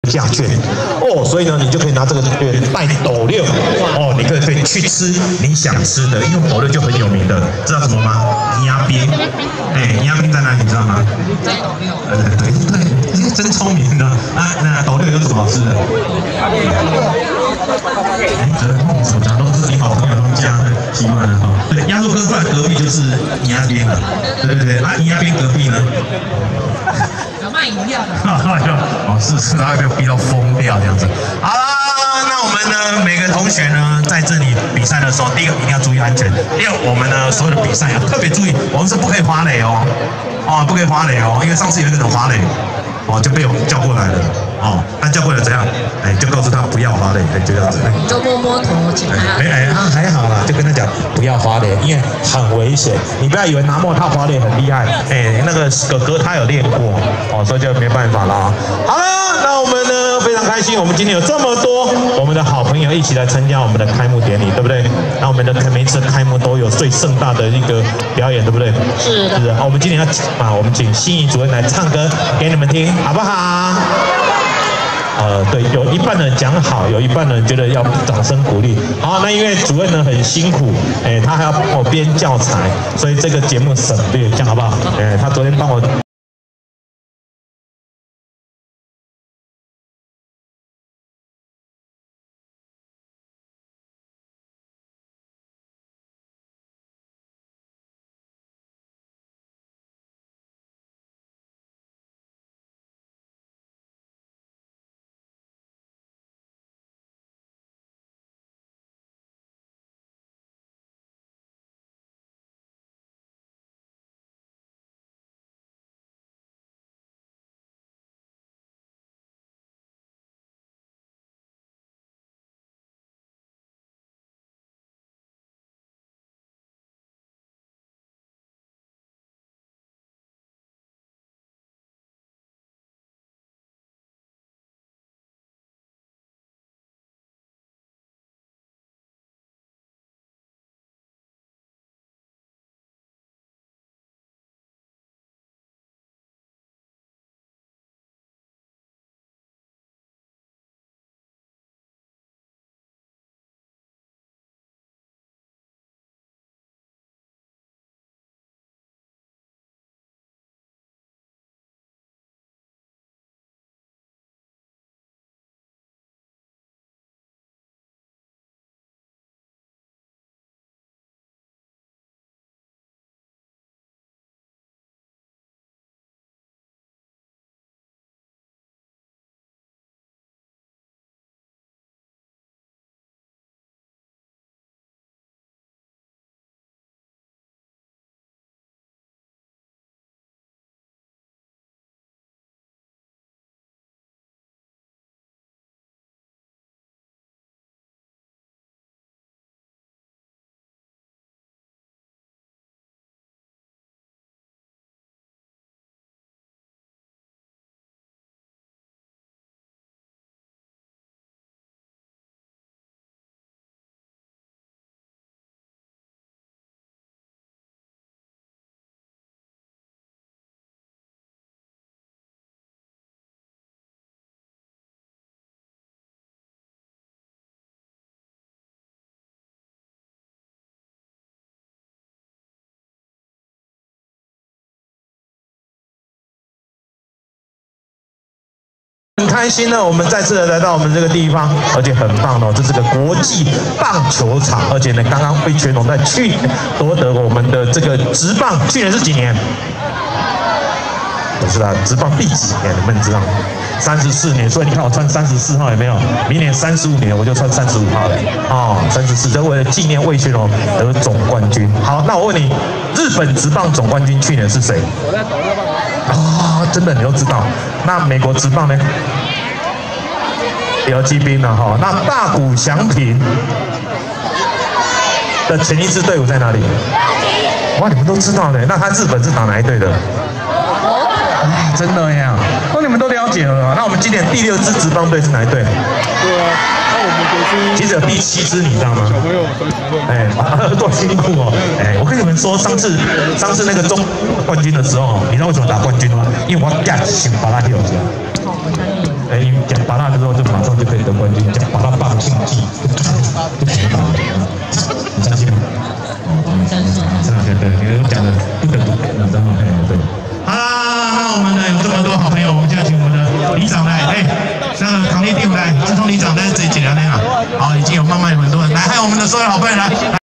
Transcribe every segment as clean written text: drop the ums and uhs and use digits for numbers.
价券哦，所以呢，你就可以拿这个券带斗六哦，你可以去吃你想吃的，因为斗六就很有名的，知道什么吗？鸭冰，鸭冰在哪里？你知道吗？ 在斗六。 对，真聪明的啊！那斗六有什么好吃的？怎么讲都是你好朋友他们家的习惯了哈。对，鸭肉羹饭隔壁就是鸭冰了，对啊，鸭冰隔壁呢？ 有卖饮料的。 哦，是，他被逼到疯掉这样子。好啦，那我们呢，每个同学呢，在这里比赛的时候，第一个一定要注意安全，第二，我们呢所有的比赛要特别注意，我们是不可以滑垒哦，不可以滑垒哦，因为上次有一个人滑垒，就被我们叫过来了，那叫过来怎样？就告诉他不要滑垒，就这样子。 就摸摸头，请他。 还好啦，就跟他讲不要滑垒，因为很危险。你不要以为拿莫他滑垒很厉害，那个哥哥他有练过，所以就没办法啦。好了，那我们呢非常开心，我们今天有这么多我们的好朋友一起来参加我们的开幕典礼，对不对？那我们的每一次开幕都有最盛大的一个表演，对不对？ 是的。 好，我们今天要我们请心仪主任来唱歌给你们听，好不好？对，有一半人讲好，有一半人觉得要掌声鼓励。好，那因为主任呢很辛苦，他还要帮我编教材，所以这个节目省略，这样好不好？他昨天帮我。很开心呢，我们再次的来到我们这个地方，而且很棒哦，这是个国际棒球场，而且呢，刚刚魏全龙在去年夺得我们的这个职棒，去年是几年？不是啊，职棒第几年？你们知道？34年，所以你看我穿34号有没有？明年35年我就穿35号了。34，这为了纪念魏全龙得总冠军。好，那我问你，日本职棒总冠军去年是谁？我在斗六棒。真的你都知道。那美国职棒呢？游击兵了哈。那大谷翔平的前一支队伍在哪里？哇，你们都知道呢。那他日本是打哪一队的？真的呀，你们都了解了。那我们今年第6支职棒队是哪一队？ 对啊，那我们国军其实有第7支，你知道吗？ 小朋友很多辛苦哦。我跟你们说，上次那个中冠军的时候，你知道为什么打冠军吗？因为我干想把他丢掉。你讲把他就可以得冠军，叫把它棒竞技，你相信吗？ 相信。 对，你讲的不得不给，你知道吗？对。好啦，那我们呢有这么多好朋友，我们就要请我们的里长来，那个康利弟来，自从里长在这几两天啊，好，已经有慢慢有很多人来，还有我们的所有好朋友来。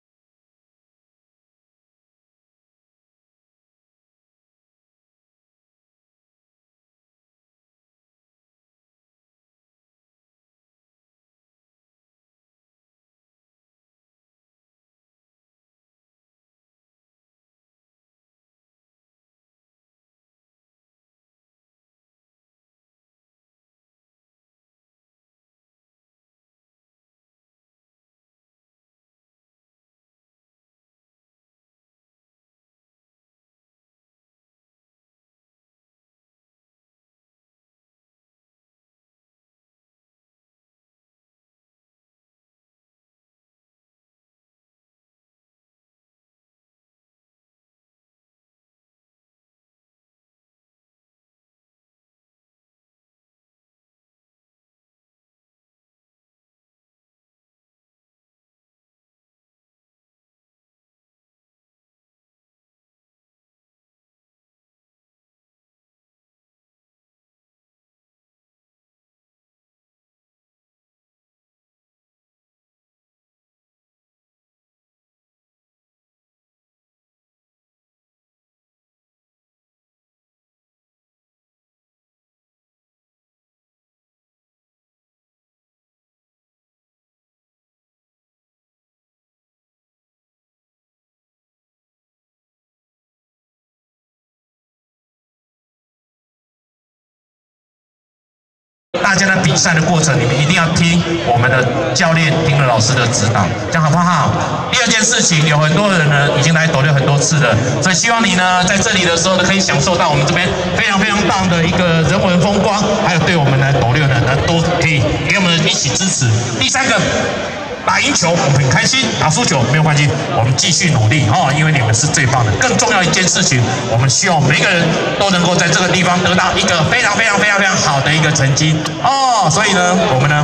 大家的比赛的过程，你们一定要听我们的教练、听了老师的指导，这样好不好？第二件事情，有很多人呢已经来斗六很多次了，所以希望你呢在这里的时候呢，可以享受到我们这边非常非常棒的一个人文风光，还有对我们来斗六呢都可以给我们一起支持。第三个。打赢球我们很开心，打输球没有关系，我们继续努力因为你们是最棒的。更重要一件事情，我们希望每个人都能够在这个地方得到一个非常好的一个成绩所以呢，我们呢。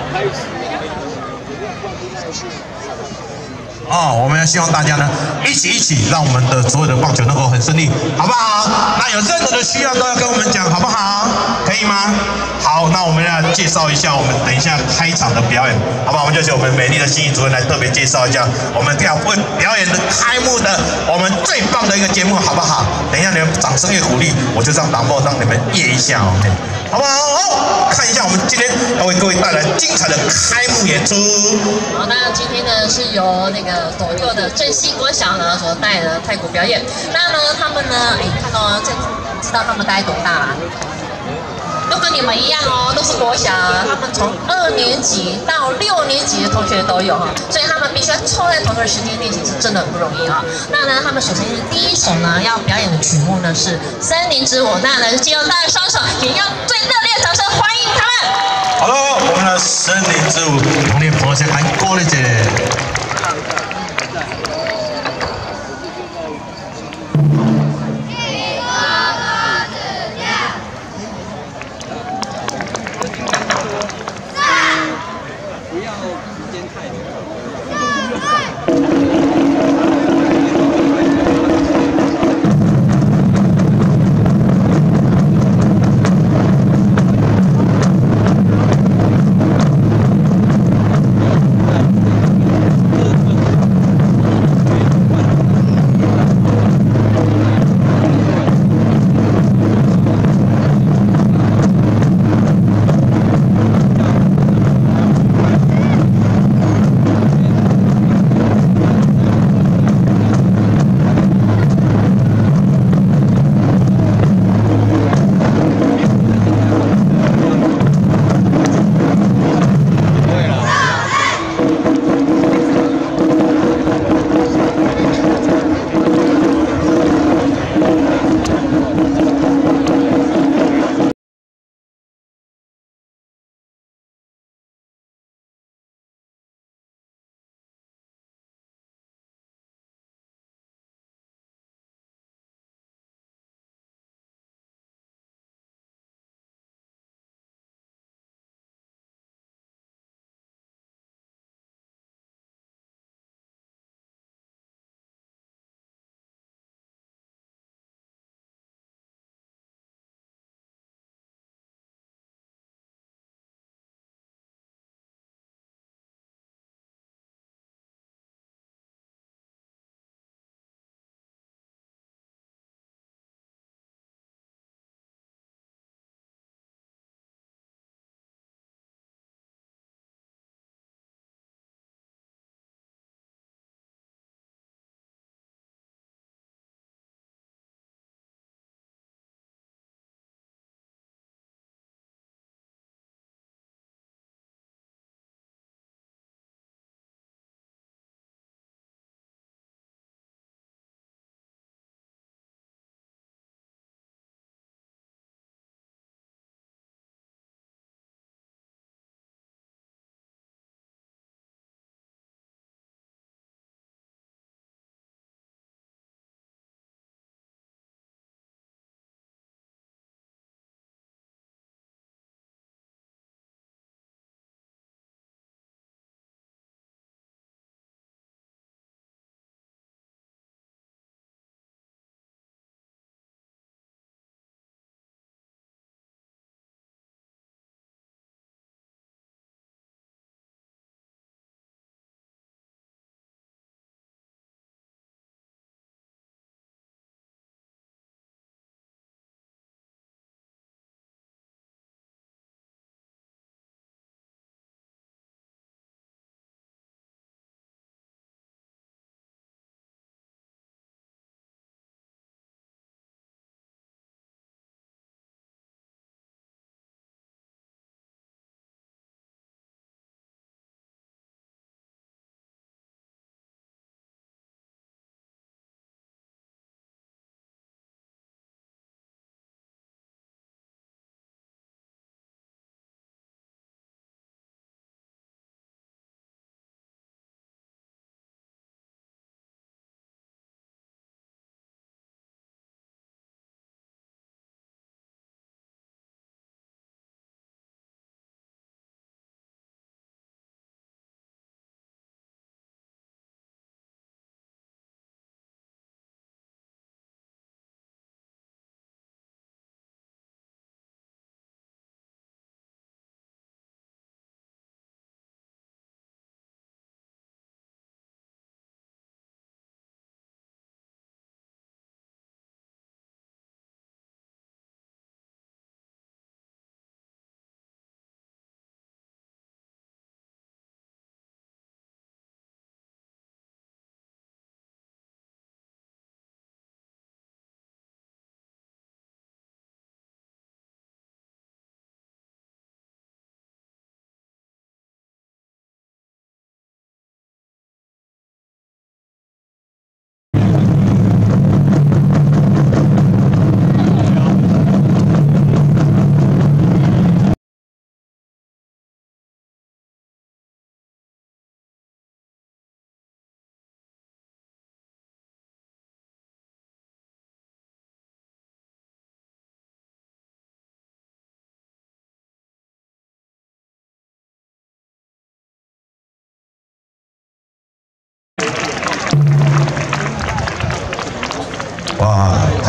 我们希望大家呢一起让我们的所有的棒球能够很顺利，好不好？那有任何的需要都要跟我们讲，好不好？可以吗？好，那我们要介绍一下我们等一下开场的表演，好不好？我们就请我们美丽的心仪主任来特别介绍一下我们表演的开幕的我们最棒的一个节目，好不好？等一下你们掌声越鼓励，我就让打爆让你们耶一下，OK， 好不好？好，看一下我们今天要为各位带来精彩的开幕演出。 好，那今天呢是由那个斗六的正西国小呢所带的太鼓表演。那呢他们呢，看到知道他们大概多大啦？都跟你们一样都是国小，他们从2年级到6年级的同学都有所以他们必须要凑在同一个时间练习，是真的很不容易那呢，他们首先是第一首呢要表演的曲目呢是《森林之舞》，那呢借用大家双手，请用最热烈的掌声欢迎他们。 好了，我们的《森林之舞》，同年朋友先喊歌了姐。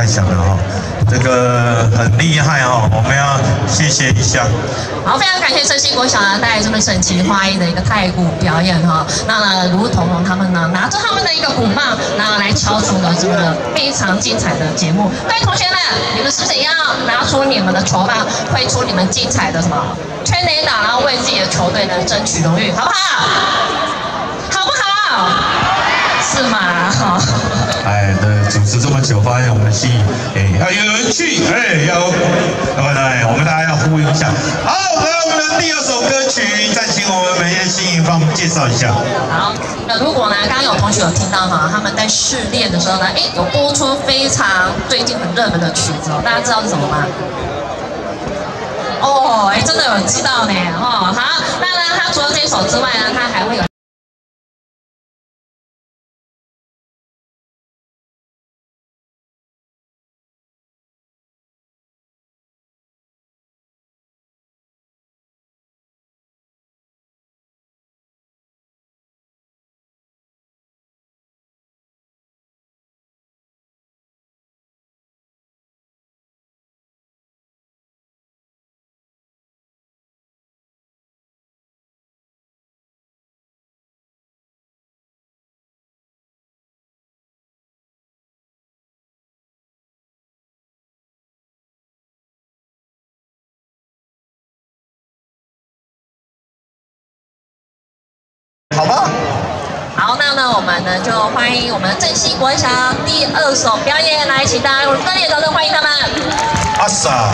太强了哈，这个很厉害哈，我们要谢谢一下。 好，非常感谢正兴国小呢带来这么整齐划一的一个太鼓表演哈。那呢，如同他们呢拿着他们的一个鼓棒，然后来敲出了这个非常精彩的节目。各位同学们，你们是不是也要拿出你们的球棒，挥出你们精彩的什么全垒打，然后为自己的球队呢争取荣誉，好不好？好不好？是吗？好。 哎，那主持这么久，发现我们戏，要有人去，我们大家要呼应一下。好，我们的第二首歌曲，再请我们美艳新颖帮我们介绍一下。 好，那如果呢，刚刚有同学有听到哈，他们在试练的时候呢，有播出非常最近很热门的曲子哦，大家知道是什么吗？哦，真的有人知道呢，哦，好，那呢，他除了这首之外呢，他还会有。 好吧。 好，那呢，我们呢就欢迎我们正兴国小第二首表演，来，请大家用热烈掌声欢迎他们。 阿 sa。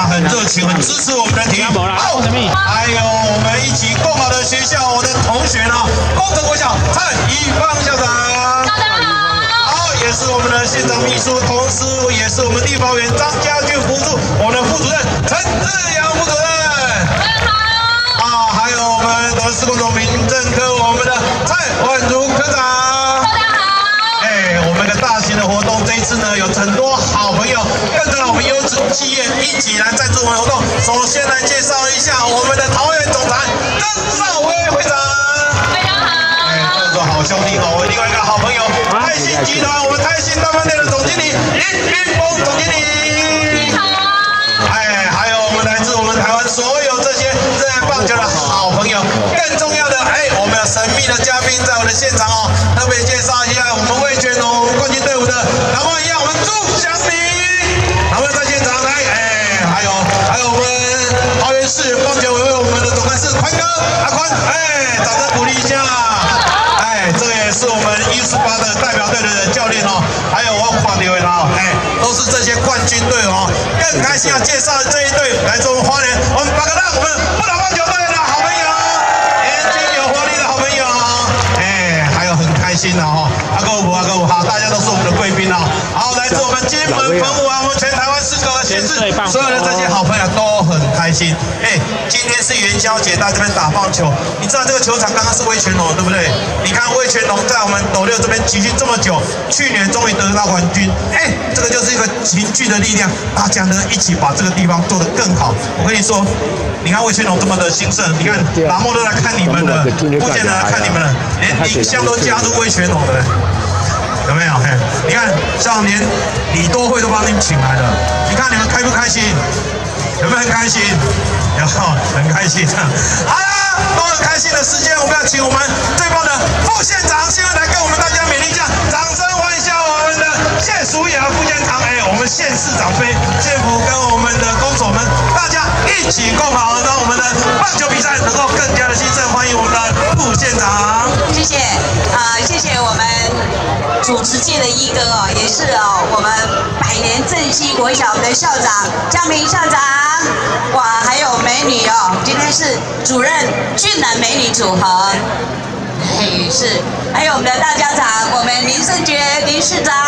啊，很热情，很支持我们的体育。好，还有我们一起共好的学校，我的同学呢，工程国小蔡一芳校长。 大家好。 好，也是我们的县长秘书，同时也是我们地方委员张家俊辅助，我们的副主任陈志阳副主任。 大家好。 啊，还有我们的施工总民政科我们的蔡婉如科长。 大家好。 我们的大型的活动，这一次呢有很多好朋友跟着我们优质企业一起来赞助我们活动。首先来介绍一下我们的桃园总裁曾少威会长。 大家好。 这个好兄弟哦，我另外一个好朋友泰信集团我们泰信大饭店的总经理林云峰总经理。 你好。 还有我们来自我们台湾所有这些热爱棒球的好朋友。更重要的，我们有神秘的嘉宾在我的现场哦，特别介绍一下我们味全龙冠军队伍的老朋友，我们朱祥明，他们在现场来，还有我们桃园市棒球委员我们的总干事宽哥阿宽，掌声鼓励一下。这个也是我们U18的代表队的教练哦，还有我黄刘伟啦，都是这些冠军队哦。更开心要介绍这一队来自我们花莲，我们巴格浪，我们不老棒球队的好朋友，年轻有活力的好朋友，还有很开心的哈，阿哥五，好，大家都是我们的贵宾哦。好，来自我们金门、澎湖啊，我们全台湾4个县市，所有的这些好朋友都很开心。今天是元宵节，在这边打棒球，你知道这个球场刚刚是味全龙，对不对？你看味全龙在我们斗六这边集训这么久，去年终于得到冠军，这个就是一个凝聚的力量，大家呢一起把这个地方做得更好。我跟你说，你看味全龙这么的兴盛，你看拉莫都来看你们了，不见得来看你们了，连林香都加入味全龙的。有没有？你看，像连李多惠都帮你们请来了，你看你们开不开心？有没有很开心？有，很开心。好了，都很开心的时间，我们要请我们最棒的副县长现在来跟我们大家勉励一下，掌声欢迎一下我们的谢淑雅副县长。我们县市长杯，县府跟我们的公所们，大家一起共好，让我们的棒球比赛能够更加的兴盛。欢迎我们的副县长。 谢谢，谢谢我们主持界的一哥哦，也是我们百年正熙国小的校长江明校长，哇，还有美女哦，今天是主任俊男美女组合，是，还有我们的大家长，我们林胜觉林市长，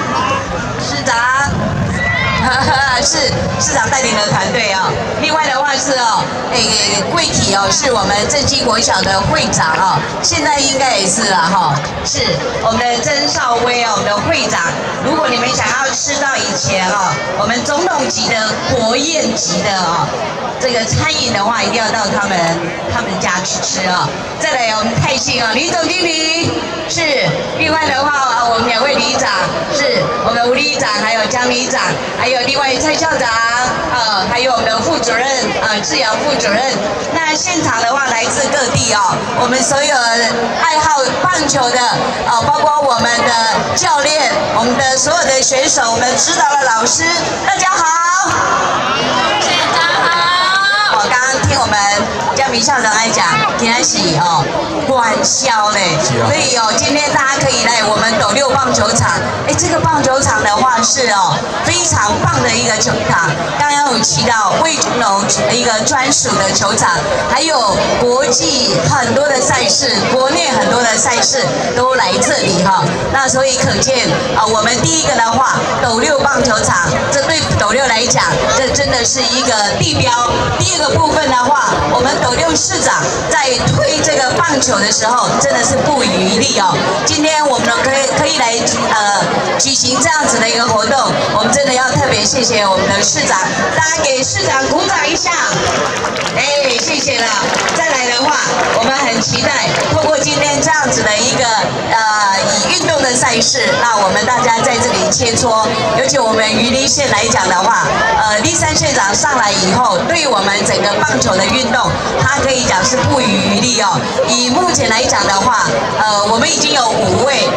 是市长带领的团队哦。另外的话是贵体是我们正熙国小的会长哦，现在应该也是了哈，是我们的曾少威我们的会长。如果你们想要吃到以前我们总统级的国宴级的这个餐饮的话，一定要到他们家去吃哦。再来我们泰信李总经理是，另外的话我们2位里长是我们吴里长，还有江里长，还有另外蔡校长还有我们的副主任志阳副主任。那现场的话来自各地我们所有爱好棒球的包括我们的教练，我们的所有的选手，我们指导的老师，大家好。 县长好。 我刚刚听我们江明校长来讲，今天是官销嘞，所以今天大家可以来我们斗六棒球场。这个棒球场的话是非常棒的一个球场。刚刚有提到味全龙一个专属的球场，还有国际很多的赛事，国内很多的赛事都来这里那所以可见我们第一个的话，斗六棒球场，这对斗六来讲，这真的是一个地标。第二个部分的话，我们斗六市长在推这个棒球的时候，真的是不遗余力今天我们可以来举行这样子的一个活动，我们真的要特别谢谢我们的市长，大家给市长鼓掌一下。谢谢了。再来的话，我们很期待透过今天这样子的一个以运动的赛事，那我们大家在这里切磋。尤其我们鱼梨县来讲的话，立山县长上来以后，对我们整个棒球的运动，他可以讲是不遗余力以目前来讲的话，我们已经有5位棒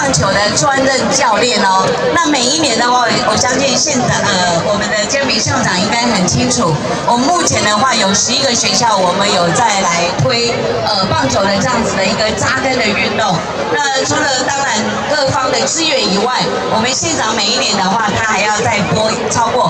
棒球的专任教练哦。那每一年的话，我相信我们的江明校长应该很清楚，我们目前的话有11个学校，我们有再来推棒球的这样子的一个扎根的运动。那除了当然各方的资源以外，我们县长每一年的话，他还要再拨超过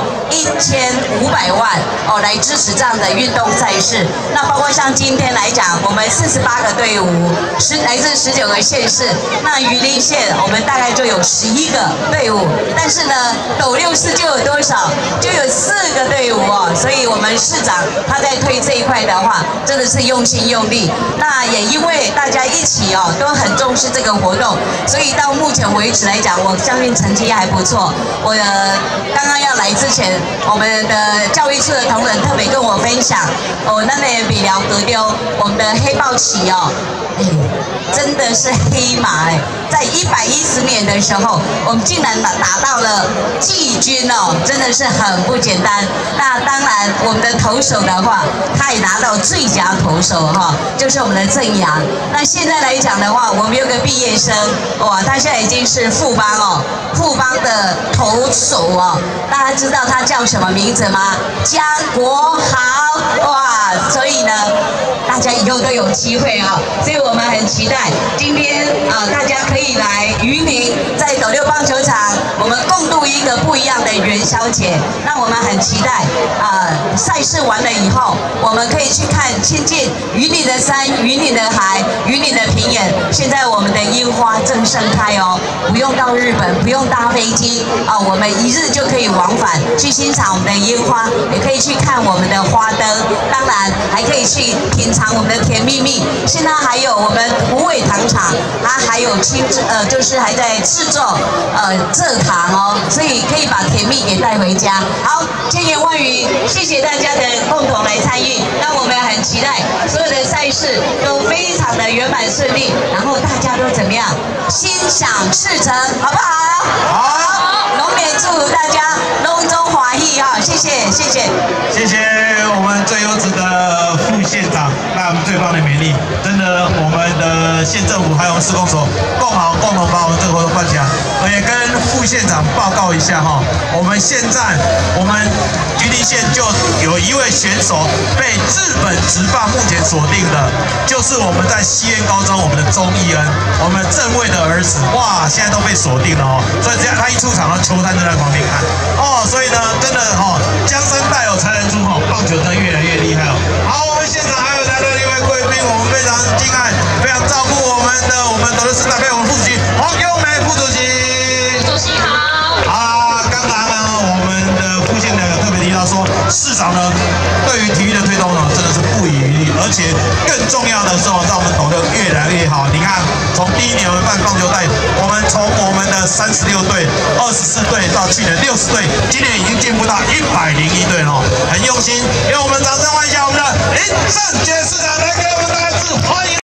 1500万哦来支持这样的运动赛事。那包括像今天来讲，我们48个队伍，来自19个县市。那云林县我们大概就有11个队伍，但是呢，斗六市就有多少？就有4个队伍哦。所以我们市长他在推这一块的话，真的是用心用力。那也因为大家一起哦，都很重视这个活动，所以到目前为止来讲，我相信成绩还不错。我刚刚要来之前，我们的教育处的同仁特别跟我分享，那比聊格丢我们的黑豹旗哦，真的是黑马哎，在110年的时候，我们竟然打到了季军哦，真的是很不简单。那当然，我们的投手的话，他也拿到最佳投手哈，就是我们的郑阳。那现在来讲的话，我们有个毕业生，哇，他现在已经是富邦的投手哦。大家知道他叫什么名字吗？江国豪，哇，所以呢，大家以后都有机会哦。所以我们很期待今天大家可以来云林，在斗六棒球场，我们共度一个不一样的元宵节。那我们很期待赛事完了以后，我们可以去亲近云林的山、云林的海、云林的平原。现在我们的樱花正盛开哦，不用到日本，不用搭飞机我们1日就可以往返去欣赏我们的樱花，也可以去看我们的花灯，当然还可以去品尝我们的甜蜜蜜。现在还有我们虎尾糖厂，它还有就是还在制作蔗糖哦，所以可以把甜蜜给带回家。好，千言万语，谢谢大家的共同来参与。那我们很期待所有的赛事都非常的圆满顺利，然后大家都怎么样？心想事成，好不好？好，龙年祝福大家龙中华意哈，谢谢。 谢谢我们最优质的副县长，带我们最棒的美丽。真的，我们的县政府还有施工所共同把我们这个活动办起来。我也跟副县长报告一下哈，我们现在云林县就有一位选手被日本职棒目前锁定的，就是我们在西苑高中我们的钟义恩，我们正位的儿子，哇，现在都被锁定了哦。所以只要他一出场，球探就在旁边看哦。所以呢，真的江山代有才人出棒球真的越来越厉害哦。好，我们现场还有来的一位贵宾，我们非常敬爱，非常照顾我们斗六市代表，我们副主席黄优梅副主席。 主席好。 刚才呢，我们的副县长有特别提到说，市长呢对于体育的推动呢，真的是不遗余力，而且更重要的是让我们斗六越来越好。你看，从第1年我们办棒球赛，我们从我们的36队、24队到去年60队，今年已经进步到101队了，很用心。让我们掌声欢迎一下我们的林正杰市长来给我们大家欢迎。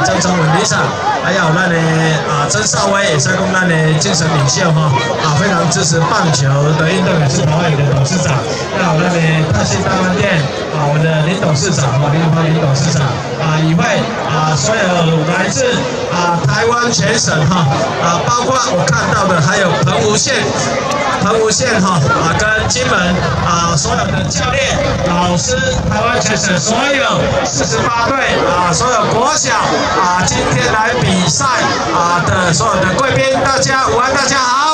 曾成文理事长，还有咱的曾少威，也是讲咱的精神领袖哈，非常支持棒球的运动，也是台湾的董事长，还有咱的泰信大饭店我们的林董事长林永芳林董事长以会所有来自台湾全省包括我看到的还有澎湖县跟金门所有的教练、老师，台湾全省所有48队所有国小今天来比赛的所有的贵宾，大家午安，大家好。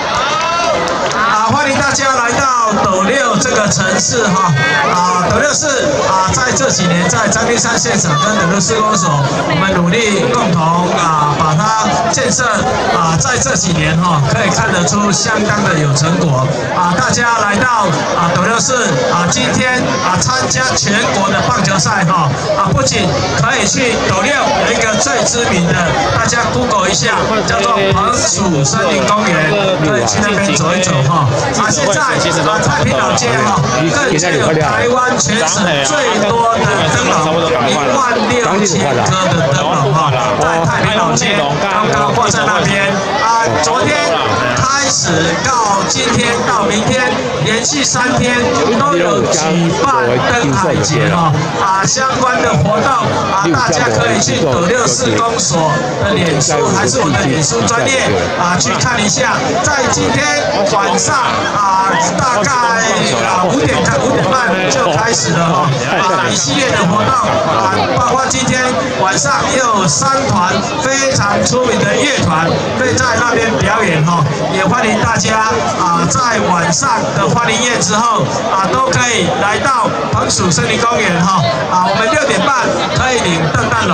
欢迎大家来到斗六这个城市斗六市在这几年在彰立山县长跟斗六市公所，我们努力共同把它建设在这几年可以看得出相当的有成果大家来到斗六市今天参加全国的棒球赛不仅可以去斗六有一个最知名的，大家 Google 一下，叫做澎湖森林公园，可以去那边走一走现在太平老街更是有台湾全省最多的灯笼，16000颗的灯笼在太平老街刚刚挂在那边昨天开始到今天到明天，连续3天都有举办灯海节相关的活动大家可以去斗六市公所的脸书还是我的脸书专页去看一下，在今天晚上大概5点半就开始了一系列的活动包括今天晚上也有3团非常出名的乐团会在那边表演也欢迎大家在晚上的欢迎宴之后都可以来到澎湖森林公园我们6点半可以领蛋蛋龙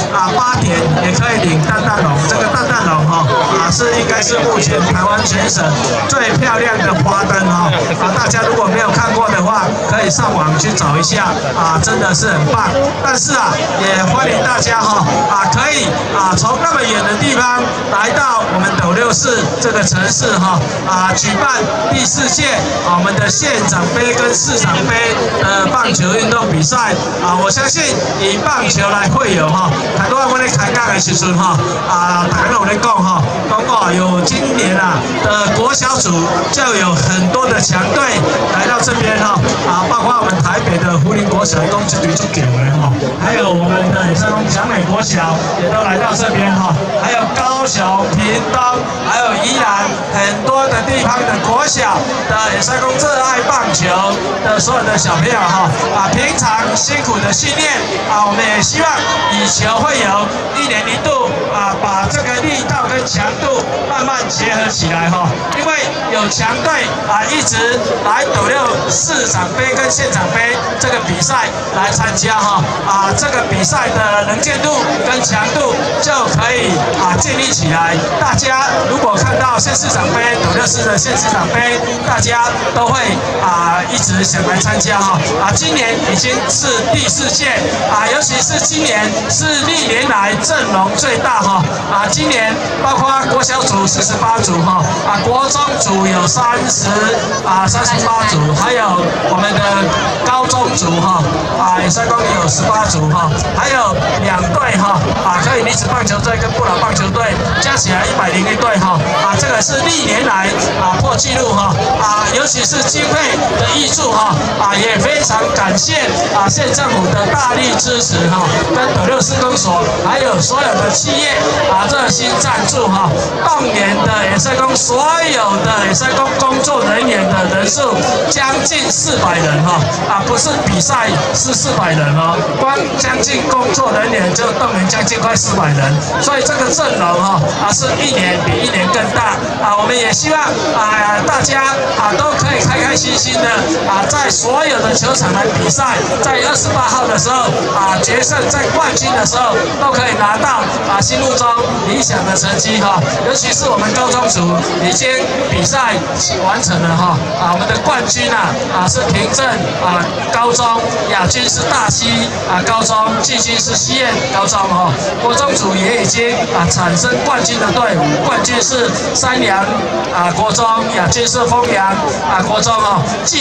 8点也可以领蛋蛋龙，这个蛋蛋龙应该是目前台湾全省最漂亮的花灯大家如果没有看过的话，可以上网去找一下真的是很棒。但是也欢迎大家可以从那么远的地方来到我们斗六市这个城市举办第4届我们的县长杯跟市长杯棒球运动比赛我相信以棒球来会友很多我们开讲的时阵大家有在讲有今年的国小组就有很多的强队来到这边包括我们台北的福林国小一共就举出9人还有我们的也是强美国小也都来到这边还有高雄、屏东，还有宜兰很多的地方的国小的也是热爱棒球的所有的小朋友平常辛苦的训练我们也希望以球会友1年1度把这个力道跟强度慢慢结合起来因为有强队一直来斗六市长杯跟县长杯这个比赛来参加这个比赛的能见度跟强度就可以建立起来。大家如果看到县市长杯斗六市的县市长杯，大家都会一直想来参加今年已经是第4届尤其是今年是历年来阵容最大今年包括国小组48组国中组有38组，还有我们的高中组也是讲有18组还有2队可以女子棒球队跟不老棒球队加起来101队这个是历年来破纪录尤其是经费的挹注也非常感谢县政府的大力支持跟斗六市公所还有所有的企业热心赞助动员的也是讲所有的也是讲工作人员的人数将近400人不是比赛是400人光将近工作人员就动员将近快400人，所以这个阵容是1年比1年更大我们也希望大家都可以开开心心的在所有的球场来比赛，在28号的时候决胜在冠军的时候都可以拿到心目中理想的成绩尤其是我们高中组已经比赛完成了我们的冠军是平镇高中，亚军是大溪高中，季军是西苑高中国中组也已经产生冠军的队伍，冠军是三阳国中，亚军是丰阳国中季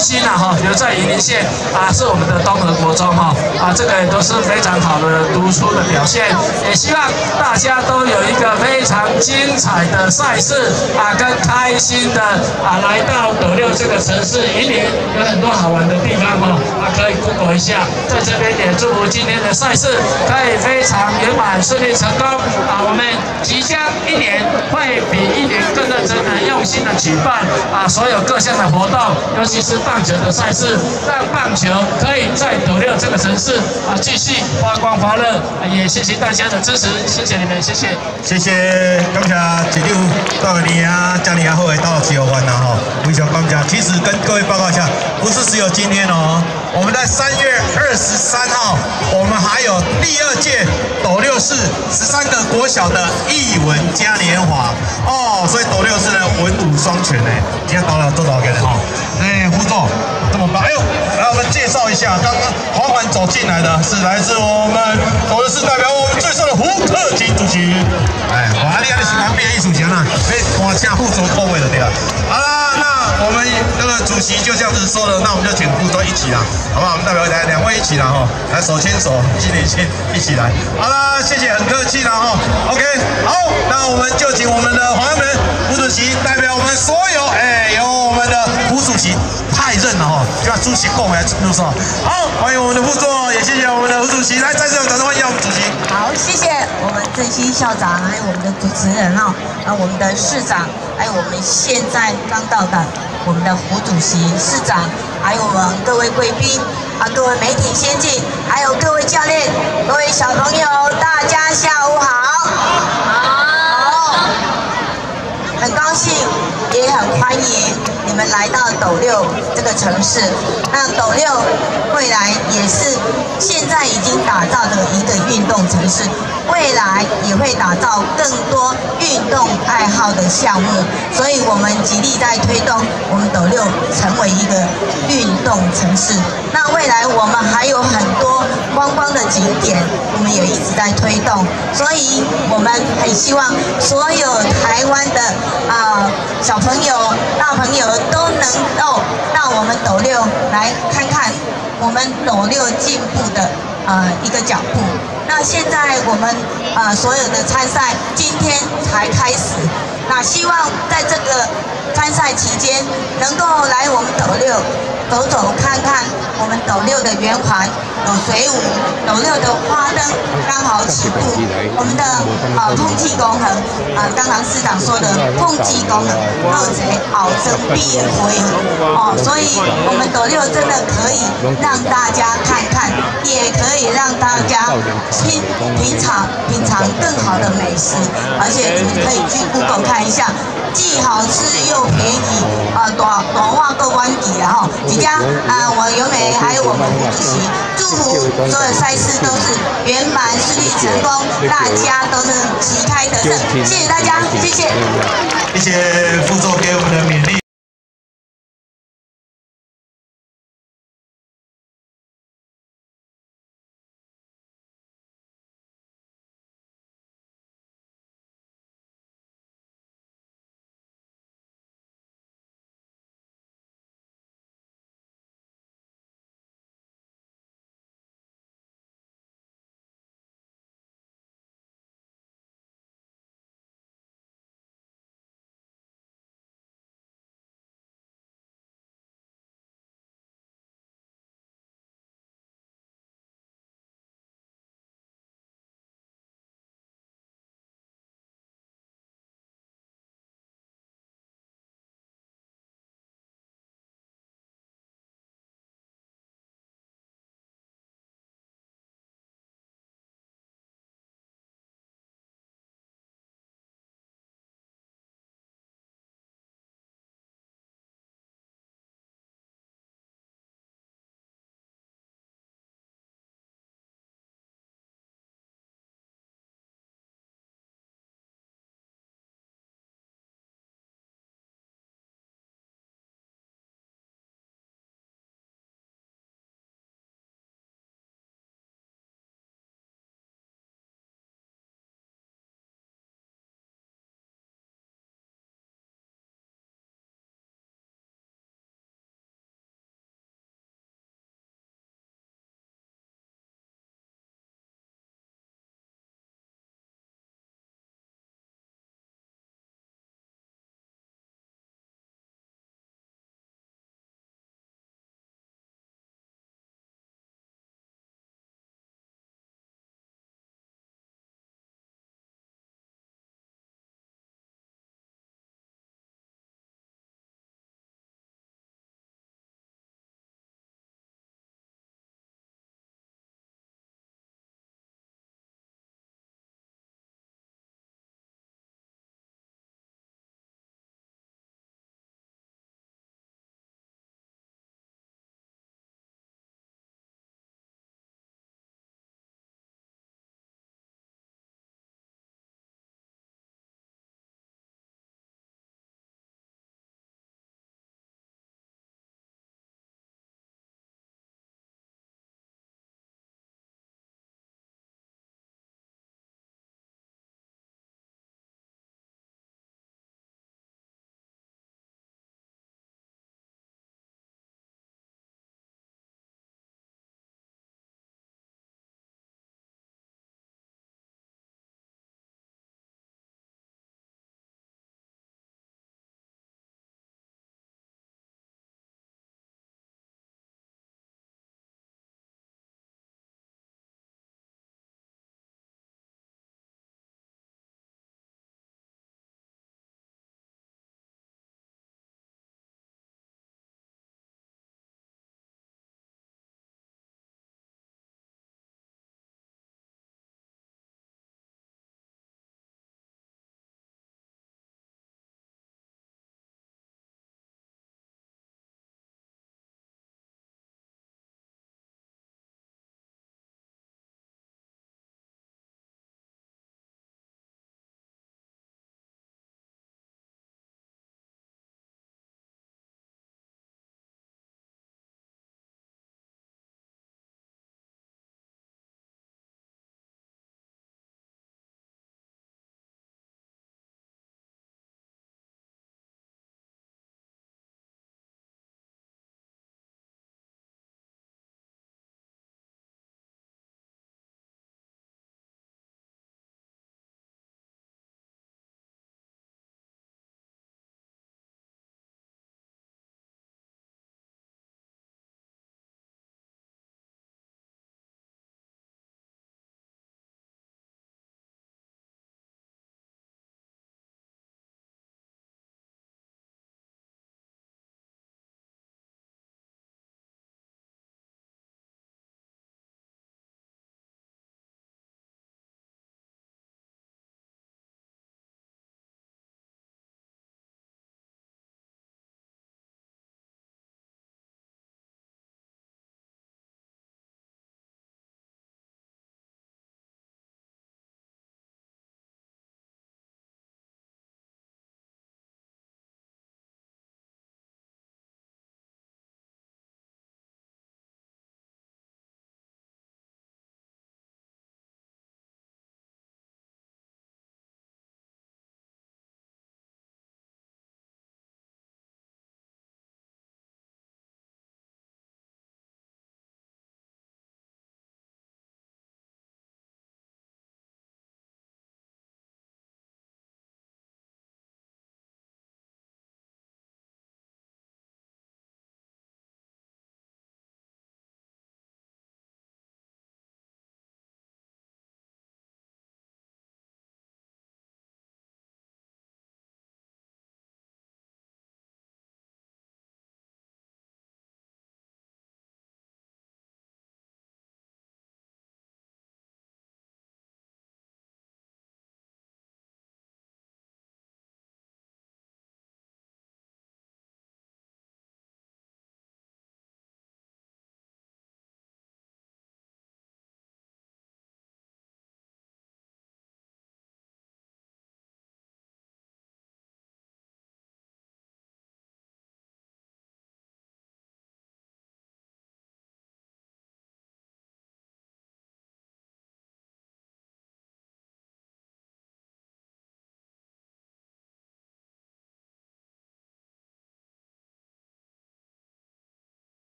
心留在云林县是我们的东河国中这个也都是非常好的突出的表现。也希望大家都有一个非常精彩的赛事跟开心的来到斗六这个城市。云林有很多好玩的地方可以 Google 一下。在这边也祝福今天的赛事可以非常圆满顺利成功我们即将一年会比一年更认真的用心的举办所有各项的活动，尤其是棒球的赛事，让棒球可以在斗六这个城市继续发光发热。也谢谢大家的支持，谢谢你们，谢谢。 谢谢，感谢一路到你这样好的到自由湾非常感谢。其实跟各位报告一下，不是只有今天我们在3月23号，我们还有第2届斗六市13个国小的艺文嘉年华所以斗六市呢文武双全今天到了多少个人副座这么棒，来我们介绍一下，刚刚缓缓走进来的是来自我们斗六市代表我们最帅的胡克勤主席。哇，你是旁边艺术家啦，被我请副座扣位的对了。好啦，那我们这个主席就这样子说了，那我们就请副座一起啦，好不好？我们代表来2位一起啦来手牵手，心连心，一起来。好啦，谢谢，很客气啦OK， 好，那我们就请我们的黄阳门副主席代表我们所有由我们的胡主席派任了就要主席共来入座。好，欢迎我们的副座，也谢谢我们的胡主席，来再次掌声欢迎我们主席。 好，谢谢我们振兴校长，还有我们的主持人我们的市长，还有我们现在刚到的我们的胡主席、市长，还有我们各位贵宾各位媒体先进，还有各位教练、各位小朋友，大家下午好。好，很高兴，也很欢迎你们来到斗六这个城市。那斗六未来也是现在已经打造的一个运动城市，未来也会打造更多运动爱好的项目，所以我们极力在推动我们斗六成为一个运动城市。那未来我们还有很多观光的景点，我们也一直在推动，所以我们很希望所有台湾的小朋友、大朋友都能够到我们斗六来看看我们斗六进步的一个脚步。那现在我们所有的参赛今天才开始，那希望在这个参赛期间能够来我们斗六走走看看我们斗六的圆环，有水舞，斗六的花灯刚好起步，我们的风气功能刚刚市长说的风气功能，好者后生必回所以我们斗六真的可以让大家看看，也可以让大家品尝更好的美食，而且你可以去 Google 看一下。既好吃又便宜，大话够关底了即将我由美还有我们胡主席，祝福所有赛事都是圆满顺利成功，大家都是旗开得胜，谢谢大家，谢谢。 谢谢副座给我们的勉励。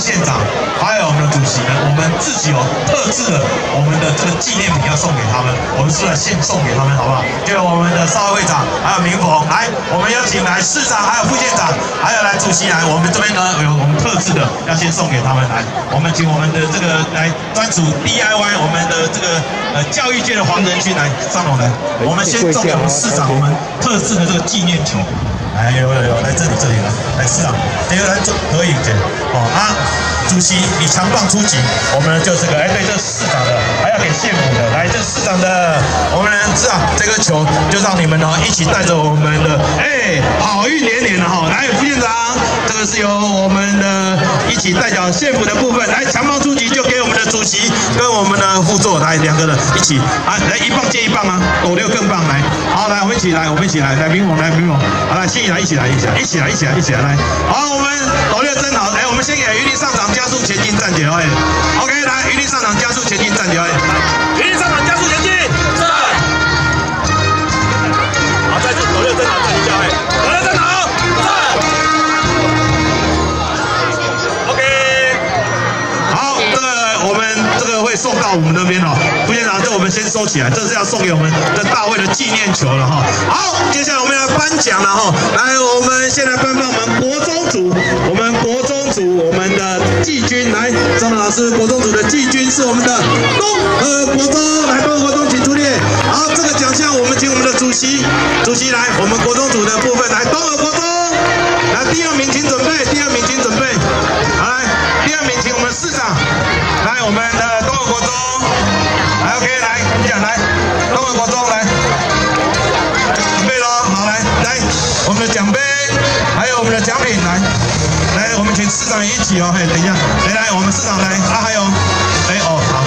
县长，还有我们的主席呢，我们自己有特制的我们的这个纪念品要送给他们，我们是来献送给他们，好不好？就由我们的少会长还有明逢来，我们邀请来市长还有副县长，还有来主席来，我们这边呢有我们特制的要先送给他们来，我们请我们的这个来专属 DIY 我们的这个教育界的黄仁勋来上楼来，我们先送给我们市长我们特制的这个纪念球。来，有，来这里来市长，这个来做合影姐，主席你强棒出击，我们就这个，对，这是市长的，还要给县府的，来，这是市长的，我们市长这个球就让你们一起带着我们的，好运连连的来，副县长，这个是由我们的一起代表县府的部分，来，强棒出击就给我们的主席跟我们的副座来两个人一起，来一棒接一棒啊，斗六更棒，来，好，来我们一起来，来明宏，好来，一起来，来，好，我们斗六真好，我们先给余力上场加速前进站起来 ，OK， 来，余力上场加速前进站起来，余力上场加速前进，是，好，再次斗六真好站一下，斗六真好，是 ，OK， 好，这个我们这个会送到我们那边副县长，这我们先收起来，这是要送给我们的大会的纪念球了好，接下来我们要颁奖了来，我们先来颁发我们国中组，我们的季军，来，张老师，国中组的季军是我们的东和国中，来，东和国中请出列。好，这个奖项我们请我们的主席来，我们国中组的部分来，东和国中，来，第二名请准备，好来，第二名请我们市长，来，我们的东和国中，来 OK， 来奖来，东和国中来，准备咯，好来，我们的奖杯，还有我们的奖品来，我们请市长一起等一下，来，我们市长来还有，好，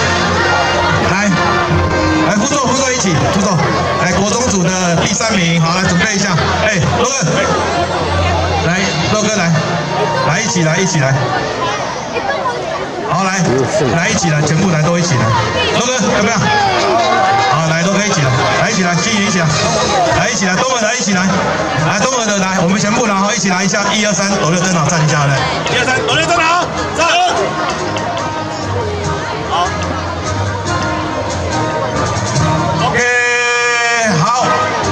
来，副座一起，来，国中组的第3名，好，来准备一下，洛哥，来，洛哥来，一起来，好来一起来，全部来都一起来，洛哥要不要？好，来都可以一起来，一起来，一起来，东儿的一起来，东儿的来，我们全部然后一起来一下，1、2、3，斗六真好站一下来，1、2、3，斗六真好，站，好 ，OK， 好，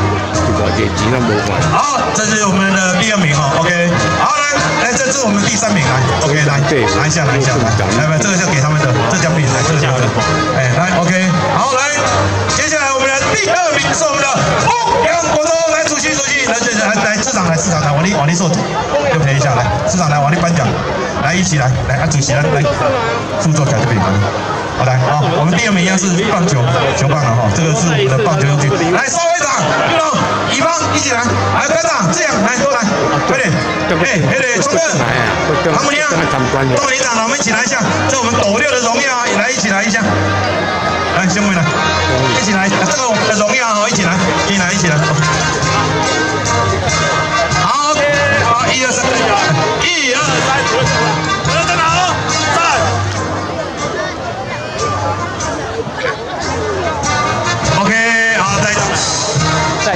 好，这是我们的第2名OK， 好来，这是我们第3名来 ，OK， 来，拿一下，来，这个是给他们的，这奖品来，这个奖的，来 OK， 好来，接下来我们的第2名是我们的凤阳国中，来，主席，来，市长来，往里坐，就陪一下，来，市长来，往里颁奖，来，一起来，主席来，副座奖这边。好来，我们第2名一样是棒球棒了这个是我们的棒球用具。来，少会长，乙方一起来，来班长这样来都来，快点，冲哥，唐母娘，东连长，我们一起来一下，这我们斗六的荣耀来一起来一下，来兄弟们来，一起来，这个我们的荣耀一起来，一起来。好 ，OK， 好，1、2、3，1、2、3，真好，站。OK， 好，再。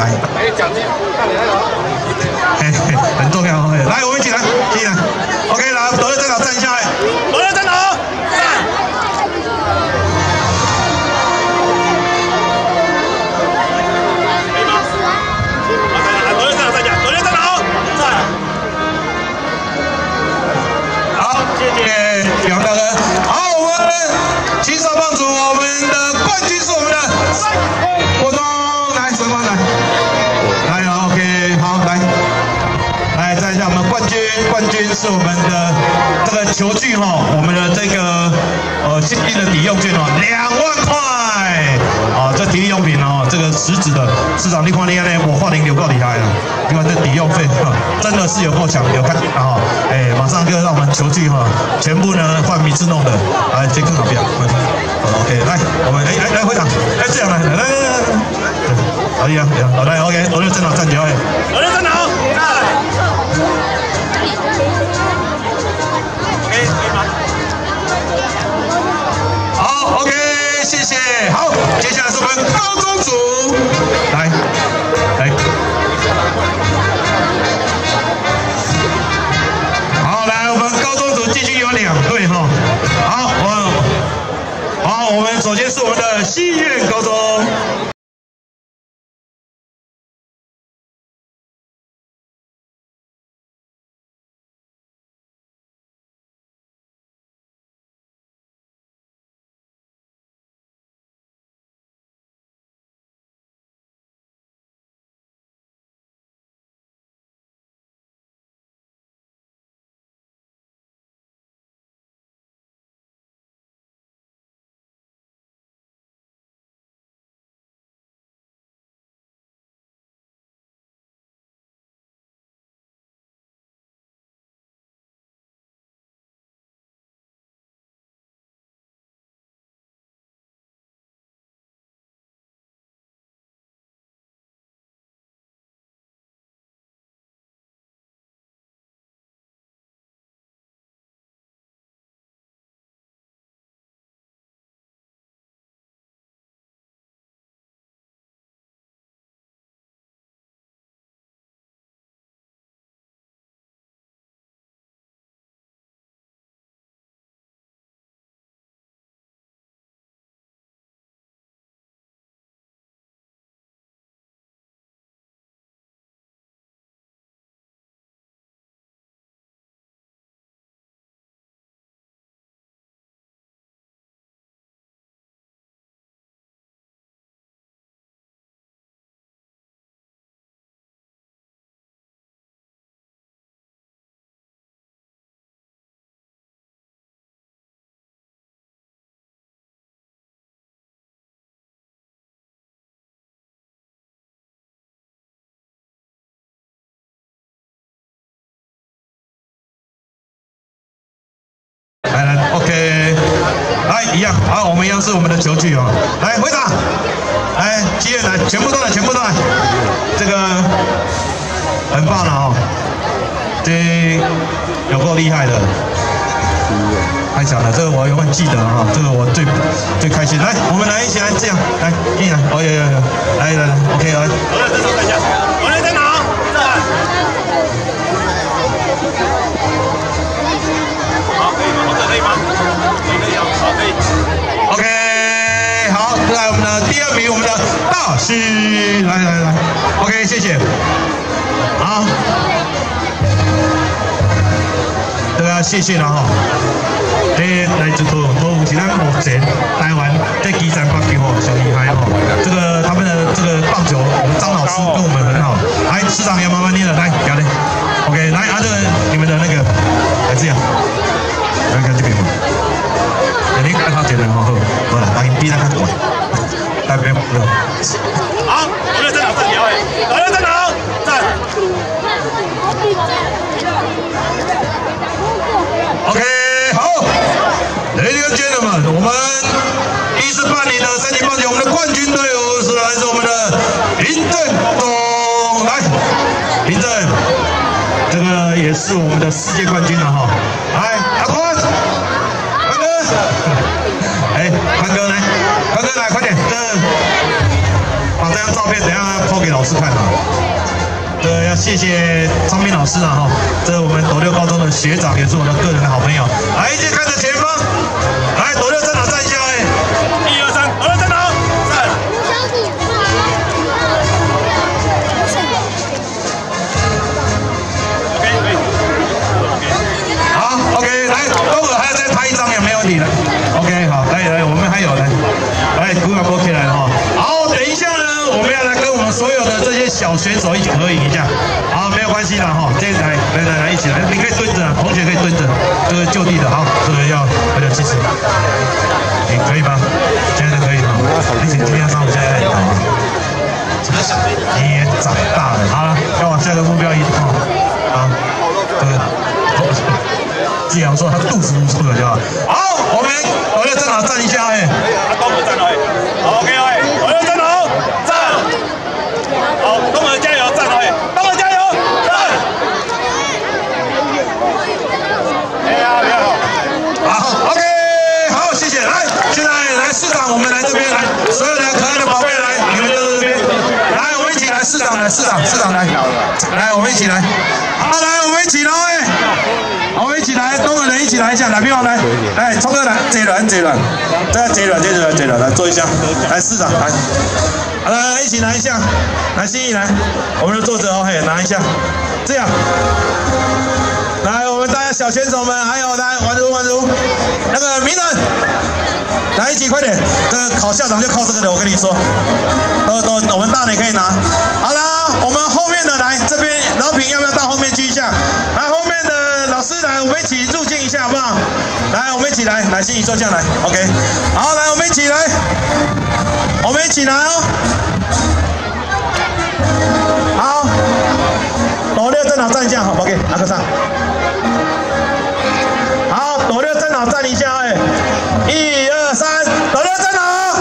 来，很重要，来，我们一起来，一起来 ，OK， 来，斗六站长站下来，斗六站长站。杨大哥，好，我们青少棒组，我们的冠军是我们的三国东，来，三光来，来 ，OK， 好，来站一下，我们冠军是我们的这个球具哈，我们的这个现金的抵用券哦，2万块啊，这体育用品哦，这个实质的市场你看厉害嘞，我画的有够厉害了，你看这抵用费真的是有够强，有看啊，马上就让我们球具哈，全部呢换米字弄的，来，这更好不要 ，OK， 来，我们来会长，这样来，可以啊，好来 OK， 斗六站长站起来，斗六站长站。好 ，OK， 谢谢。好，接下来是我们高中组，来，好，来，我们高中组继续有2队哈。好，我们首先是我们的西苑高中。来 ，OK， 来一样，好，我们一样是我们的球具哦。来，会长，来，基业来，全部都来，这个很棒了哦，这有够厉害的，太强了，这个我永远记得哈，这个我最开心。来，我们来一起来这样，来，一起来，哦有，来 ，OK， 来。我来在哪？OK， 好，来我们的第2名，我们的大师，来 ，OK， 谢谢。好，对啊，谢谢了哈。来自都是咱目前台湾在基层棒球哦，小厉害哦。这个他们的这个棒球，我们张老师跟我们很好。来，市长要慢慢念了，来，表弟 ，OK， 来，这个你们的那个，来这样，来看这边嘛。你看他觉得好，好了，把你逼他看过来，来不要。好，我们在哪站？我们在哪站 ？OK， 好 ，Ladies and Gentlemen， 我们第18年的3级棒球，我们的冠军队伍是来自我们的林正东，来，林正，这个也是我们的世界冠军了哈，来，阿宽。宽哥来，快点，把这张照照片等一下抛给老师看啊。要谢谢张斌老师啊哈，这是我们斗六高中的学长，也是我的个人的好朋友。来，一起看着前方，来斗六站好站一下哎，1、2、3，斗六站好，站。好 ，OK， 来，等会还要再拍一张也没问题的。OK， 好，来，我们还有来，鼓掌鼓起来哈。好，等一下呢，我们要来跟我们所有的这些小选手一起合影一下。好，没有关系的哈，这来一起来，你可以蹲着，同学可以蹲着，这个就地的，好，这个要很有气势，你可以吗？现在可以吗？你请尽量上，现在好吗？你也长大了，好了，要往下个目标移动啊，这个。季阳说他肚子不错的就好。好，我们斗六站好站一下哎，东门站好哎，好 OK 哎，斗六站好站，好，东门加油站好哎，东门加油站，哎呀，别好，好 OK， 好，谢谢，来，现在来市长，我们来这边来，所有的可爱的宝贝来，你们都在这边，来，我们一起来，市长来，市长来，来，我们一起来，好，来，我们一起来哎。我们一起来，东个人一起来一下，来，พี่王来，来，冲哥来，这软，再这软，来坐一下，来市长来，来一起拿一下，来心怡来，我们的作者哦，嘿，拿一下，这样，来，我们大家小选手们，还有来宛如，那个名人，来一起快点，这个考校长就靠这个的，我跟你说，都我们大的也可以拿，好啦，我们后面的来这边，老品要不要到后面去一下？来后面的。老师来，我们一起入镜一下好不好？来，我们一起来，来，心怡坐下来 ，OK。好，来，我们一起来，我们一起来哦。好，斗六站好站一下，好 ，OK， 拿个上。好，斗六站好站一下，哎，1、2、3，斗六站好。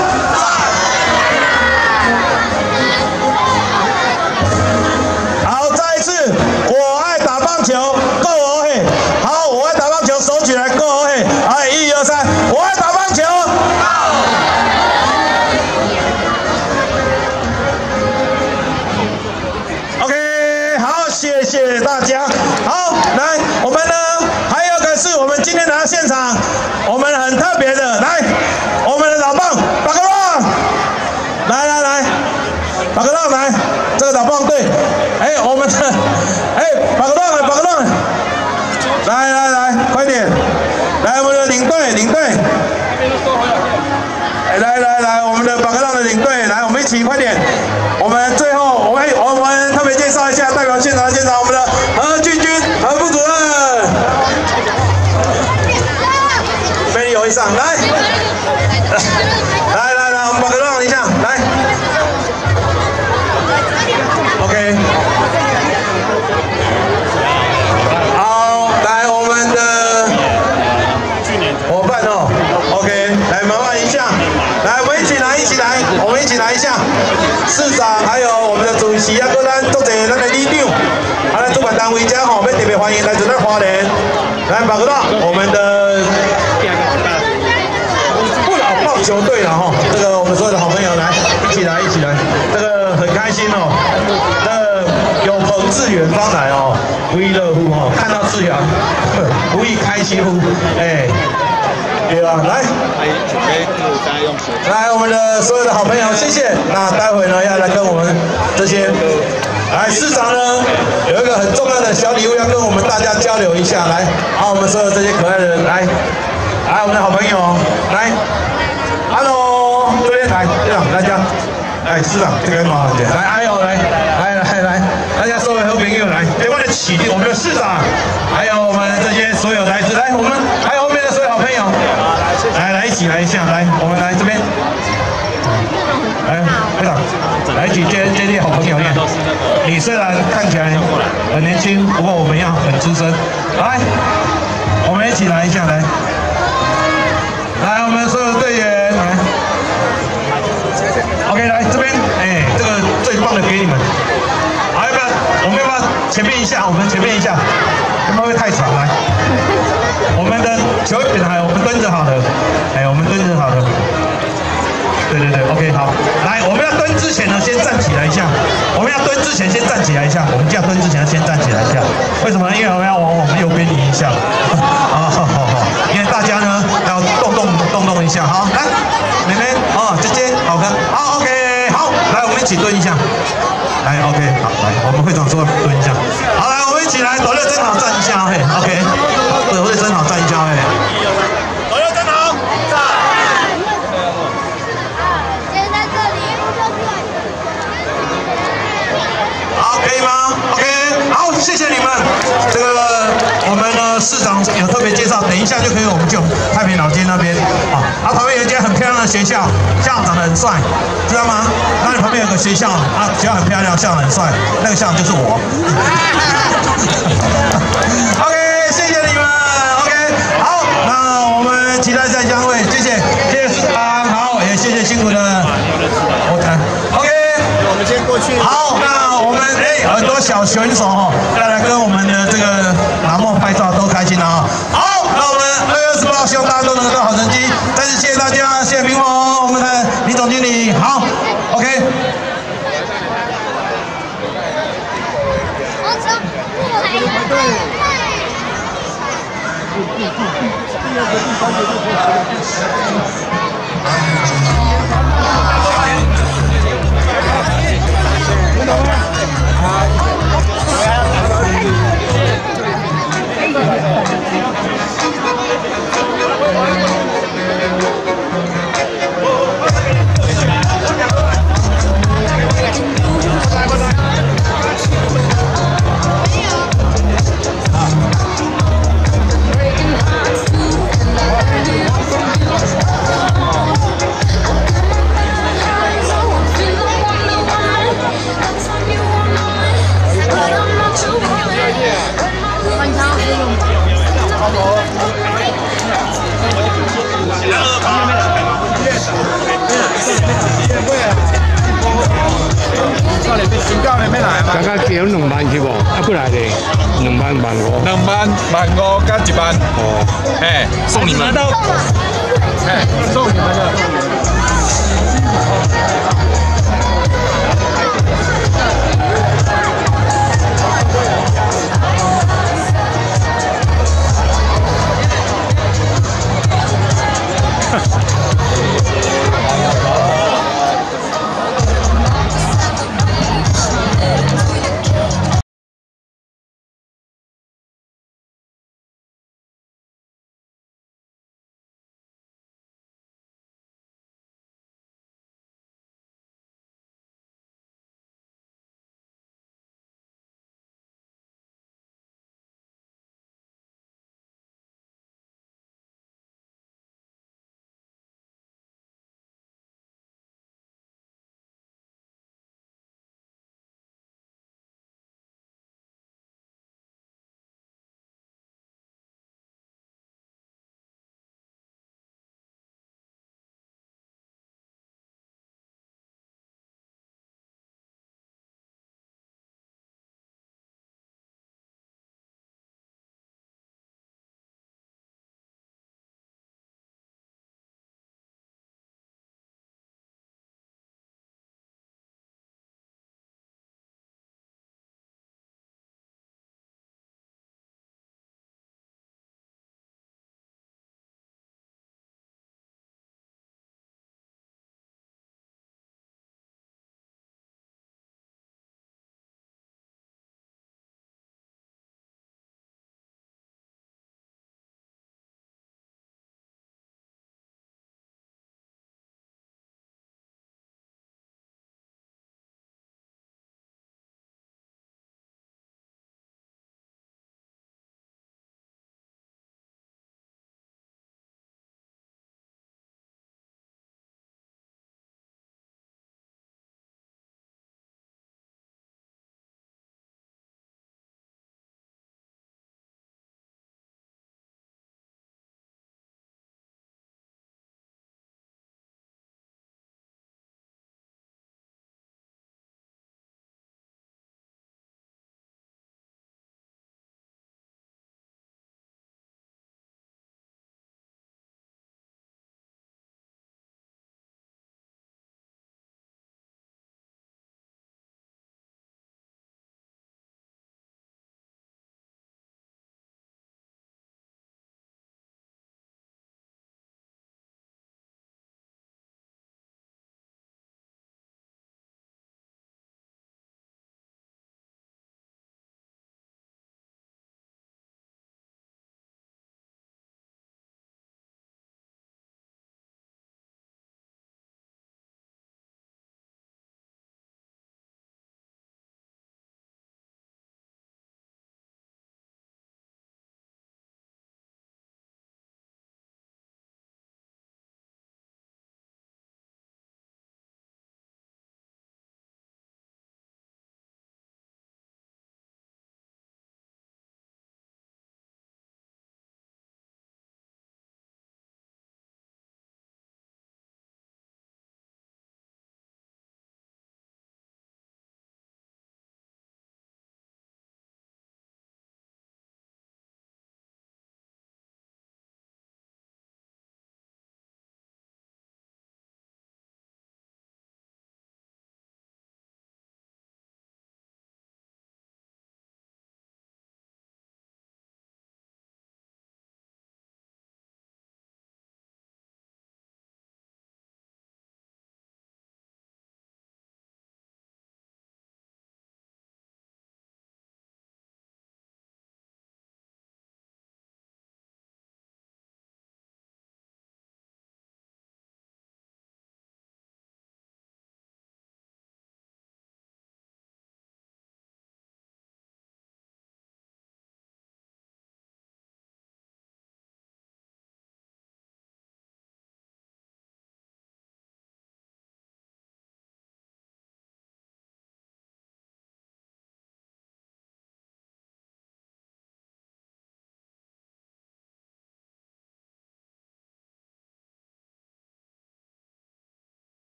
好，再一次，我爱打棒球。好，我爱打棒球，手举来够嘿！哎，1、2、3，我爱打棒球。OK， 好，谢谢大家。好，来，我们呢还有个是我们今天来到现场，我们很特别的，来，我们的老棒巴克浪，来，巴克浪来，这个老棒队，哎，我们的，哎，巴克浪。来，快点！来，我们的领队，来，我们的巴克浪的领队，来，我们一起快点！我们最后，我们特别介绍一下代表现场我们的何俊君何副主任，美女友谊上来，我们巴克浪一下，来 ，OK。我们一起来一下，市长还有我们的主席啊，各咱做者咱的理事长，还有主办单位家吼，我们特别欢迎来自咱花莲，来巴克浪我们的不老棒球队了哈，这个我们所有的好朋友来一起来，这个很开心哦，有朋自远方来哦，不亦乐乎哦，看到志阳不亦开心乎，哎。对吧？来，来，我们的所有的好朋友，谢谢。那待会呢，要来跟我们这些，来市长呢，有一个很重要的小礼物要跟我们大家交流一下。来，好，我们所有这些可爱的人，来，我们的好朋友，来 ，Hello， 这边来，队长，大家，来，市长这边嘛，来，还有来，大家所有好朋友来，我的起立，我们的市长，还有我们这些所有来自，来，我们还有后面的所有好朋友。来一起来一下，来，我们来这边，来，队长，来一起接好朋友念。你虽然看起来很年轻，不过我们要很资深。来，我们一起来一下，来，我们所有的队员来 ，OK， 来这边，哎，这个最棒的给你们。好，要不要？我们要不要前面一下？我们前面一下，会不会太长？来。我们的球品还有我们蹲着好的，哎，我们蹲着好的， 对 ，OK 好，来，我们要蹲之前呢，先站起来一下。我们要蹲之前先站起来一下，我们就要蹲之前要先站起来一下。为什么呢？因为我们要往我们右边移一下。好，因为大家呢要动一下。好，来，妹妹哦，姐姐，好的，好 OK， 好，来，我们一起蹲一下。来 OK， 好，来，我们会长说蹲一下。好，来，我们一起来，斗六真好站一下，嘿 ，OK， 斗六真好站一下，嘿。斗六真好，站。好，可以吗 ？OK， 好，谢谢你们。这个我们呢市长有特别介绍，等一下就可以我们去太平老街那边啊。然后旁边有一间很漂亮的学校，校长长得很帅，知道吗？那里旁边有个学校啊，学校很漂亮，校长很帅，那个校长就是我。OK， 谢谢你们。OK， 好，那我们期待再相会，谢谢市长，好，也谢谢辛苦的OK。我们先过去。好，那我们很多小选手要来跟我们的这个拿墨拍照，都开心了啊。好，那我们2月28号希望大家都能够得好成绩。再次谢谢大家，谢谢平宏，我们的李总经理。好 ，OK。 大家叫2萬去喎，過來咧，2萬1萬5加1萬。哦，送你們。送你們的。